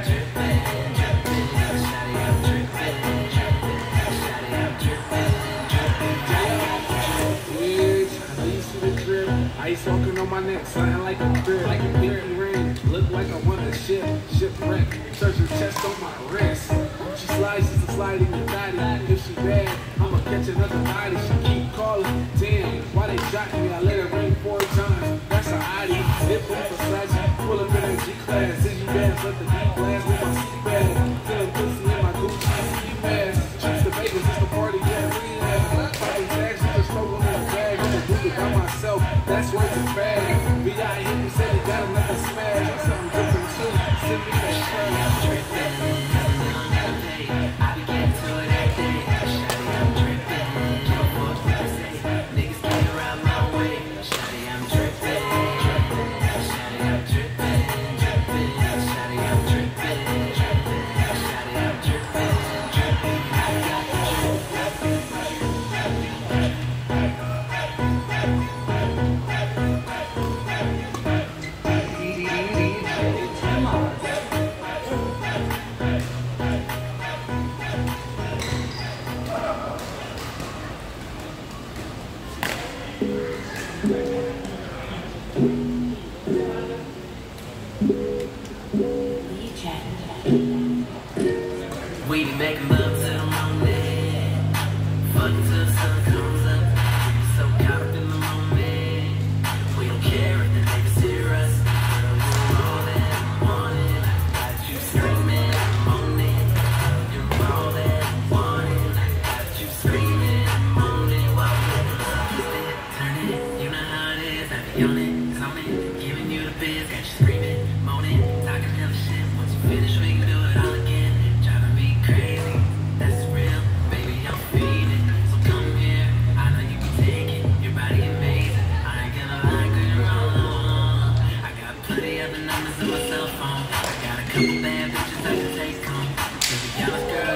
Ice walking on my neck, something like a crib, like a pinky ring. Look like I want a shipwreck. Search her chest on my wrist. She slides just to slide in your body. If she bad, I'ma catch another body. She keep calling, damn, why they jotting me? I let it ring 4 times. That's a Audi. Dip on for flash, pull up in a G-class. Did you dance? Let the deep blast with my seat bag. Feeling pussy in my Gucci ski mask. Trips to Vegas, it's the party, yeah, relax. Popping tags, you just throw them in a bag. I'ma do it by myself. That's worth the bag. We got hit, we said it got another smash. I'm something different too. Send me that trash. I'm tripping, I be getting to it every day. Shawty, I'm tripping. Give a fuck what they say. Niggas can't around my way. Shawty, I'm tripping. Shawty, I'm tripping. Shawty, I'm tripping. Shawty, I'm tripping. I got we be making love till the morning, fucking till the sun comes up. So caught up in the moment, we don't care if the neighbors hear us. Girl, you're all that I wanted. Got you screaming, moaning. You're all that I wanted. Got you screaming, moaning. While we're twist it, turn it, you know how it is. I be on it, zoning, giving you the biz. Got you screaming, moaning, talking hella shit. Once you finish, we can do it all again. Crazy, that's real, baby, I'm feeding. So come here, I know you can take it. Your body amazing, I ain't gonna lie, cause you're wrong. I got plenty other numbers in my cell phone. I got a couple bad bitches I can take home. Cause you got a girl